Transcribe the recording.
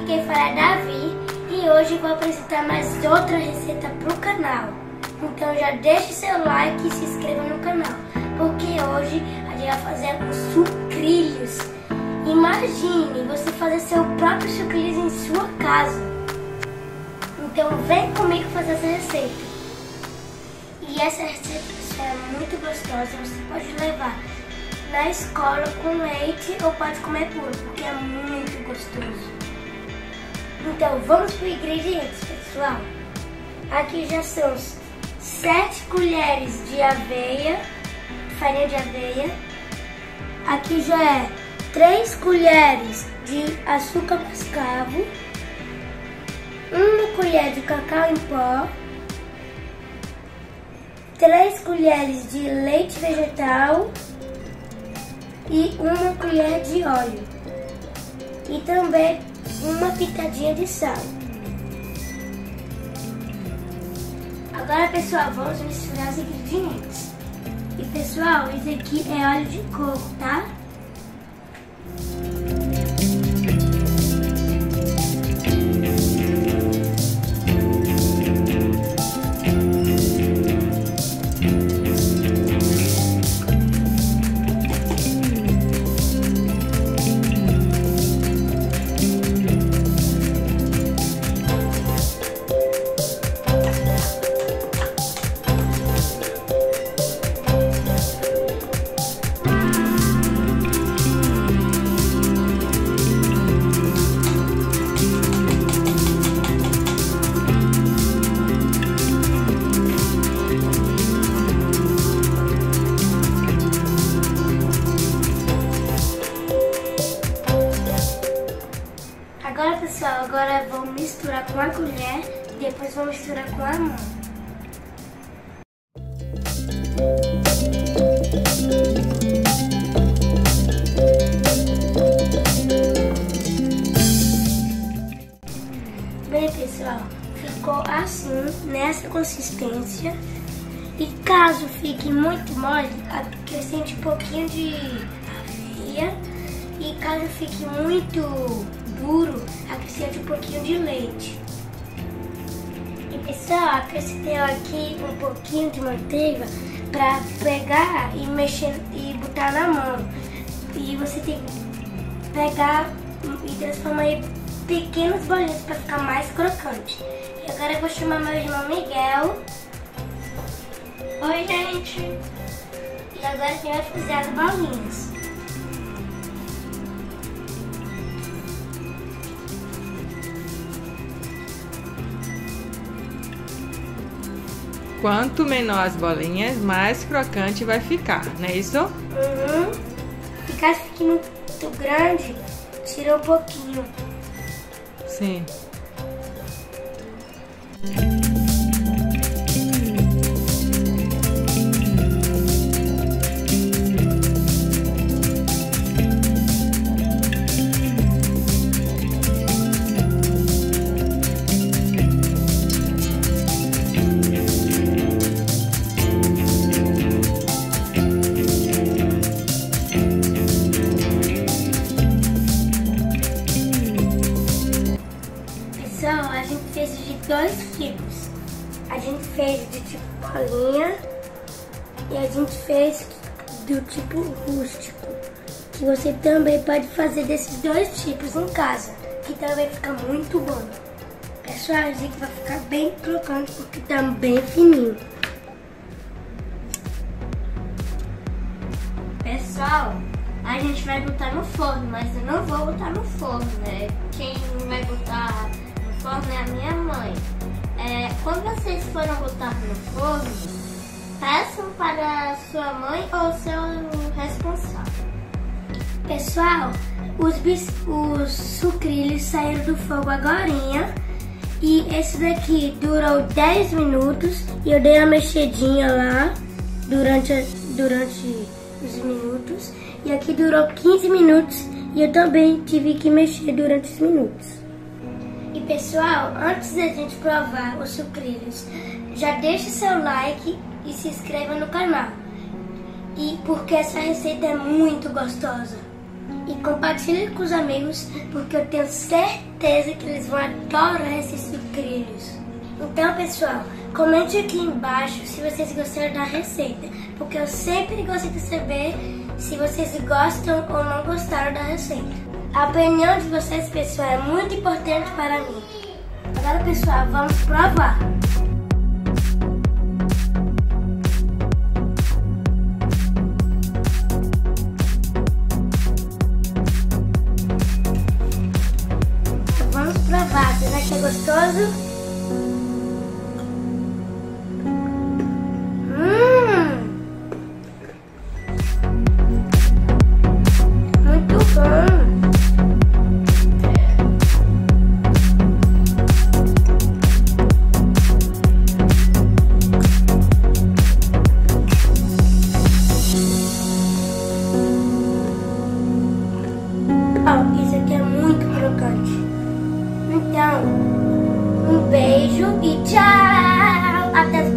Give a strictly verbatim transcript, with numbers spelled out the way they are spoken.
quem fala é Davi e hoje eu vou apresentar mais outra receita pro canal. Então já deixe seu like e se inscreva no canal, porque hoje a gente vai fazer os sucrilhos. Imagine você fazer seu próprio sucrilhos em sua casa. Então vem comigo fazer essa receita. E essa receita, pessoal, é muito gostosa. Você pode levar na escola com leite ou pode comer puro, porque é muito gostoso. Então vamos para os ingredientes, pessoal. Aqui já são sete colheres de aveia, farinha de aveia. Aqui já é três colheres de açúcar mascavo, uma colher de cacau em pó, três colheres de leite vegetal e uma colher de óleo. E também uma pitadinha de sal. Agora, pessoal, vamos misturar os ingredientes. E, pessoal, esse aqui é óleo de coco, tá? Agora, pessoal, agora vou misturar com a colher e depois vou misturar com a mão. Bem, pessoal, ficou assim, nessa consistência. E caso fique muito mole, acrescente um pouquinho de aveia. E caso fique muito duro, acrescente um pouquinho de leite. E pessoal, acrescentei aqui um pouquinho de manteiga para pegar e mexer e botar na mão. E você tem que pegar e transformar em pequenas bolinhas para ficar mais crocante. E agora eu vou chamar meu irmão Miguel. Oi, gente! E agora a gente vai fazer as bolinhas. Quanto menor as bolinhas, mais crocante vai ficar, não é isso? Uhum. E caso fique muito grande, tira um pouquinho. Sim. A gente fez de dois tipos. A gente fez de tipo bolinha e a gente fez do tipo rústico, que você também pode fazer desses dois tipos em casa, que também fica muito bom. Pessoal, a gente vai ficar bem crocante porque tá bem fininho. Pessoal, a gente vai botar no forno, mas eu não vou botar no forno, né? Quem vai botar no forno é a minha mãe. É, quando vocês forem botar no forno, peçam para sua mãe ou seu responsável. Pessoal, os, bis, os sucrilhos saíram do fogo agorinha. E esse daqui durou dez minutos e eu dei uma mexidinha lá durante, durante os minutos. E aqui durou quinze minutos e eu também tive que mexer durante os minutos. E pessoal, antes da gente provar os sucrilhos, já deixe seu like e se inscreva no canal. E porque essa receita é muito gostosa. e compartilhe com os amigos, porque eu tenho certeza que eles vão adorar esses sucrilhos. Então, pessoal, comente aqui embaixo se vocês gostaram da receita, porque eu sempre gosto de saber se vocês gostam ou não gostaram da receita. A opinião de vocês, pessoal, é muito importante para mim. Agora, pessoal, vamos provar. Vamos provar. Será que é gostoso? Isso aqui é muito crocante. Então, um beijo e tchau! Até